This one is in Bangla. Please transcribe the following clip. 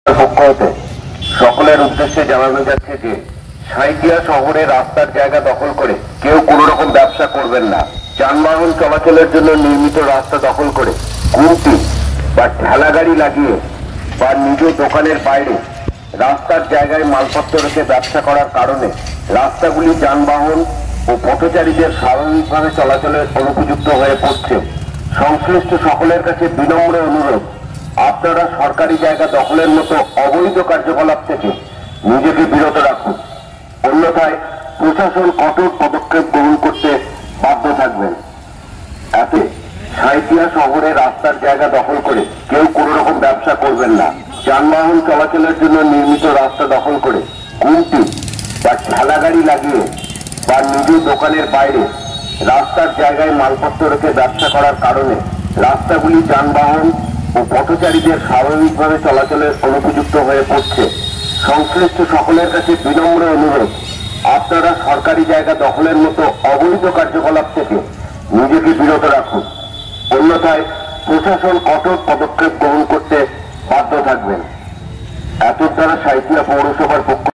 পক্ষ হতে সকলের উদ্দেশ্যে জানানো যাচ্ছে যে সাঁইথিয়া শহরে রাস্তার জায়গা দখল করে কেউ কোনো রকম ব্যবসা করবেন না। যানবাহন চলাচলের জন্য নির্মিত রাস্তা দখল করে গুমটি বা ঠেলা গাড়ি লাগিয়ে বা নিজ দোকানের বাইরে রাস্তার জায়গায় মালপত্র রেখে ব্যবসা করার কারণে রাস্তাগুলি যানবাহন ও পথচারীদের স্বাভাবিকভাবে চলাচলের অনুপযুক্ত হয়ে পড়ছে। সংশ্লিষ্ট সকলের কাছে বিনম্র অনুরোধ, আপনারা সরকারি জায়গা দখলের মতো অবৈধ কার্যকলাপ থেকে নিজেকে বিরত রাখুন, অন্যথায় প্রশাসন কঠোর পদক্ষেপ গ্রহণ করতে বাধ্য থাকবেন। এতে সাঁইথিয়া শহরে রাস্তার জায়গা দখল করে কেউ কোনো রকম ব্যবসা করবেন না। যানবাহন চলাচলের জন্য নির্মিত রাস্তা দখল করে গুমটি বা ঠেলা গাড়ি লাগিয়ে বা নিজ দোকানের বাইরে রাস্তার জায়গায় মালপত্র রেখে ব্যবসা করার কারণে রাস্তাগুলি যানবাহন ও পথচারীদের স্বাভাবিকভাবে চলাচলের অনুপযুক্ত হয়ে পড়ছে। সংশ্লিষ্ট সকলের কাছে বিনম্র অনুরোধ, আপনারা সরকারি জায়গা দখলের মতো অবৈধ কার্যকলাপ থেকে নিজেকে বিরত রাখুন, অন্যথায় প্রশাসন কঠোর পদক্ষেপ গ্রহণ করতে বাধ্য থাকবেন। এতদ্বারা সাঁইথিয়া পৌরসভার পক্ষ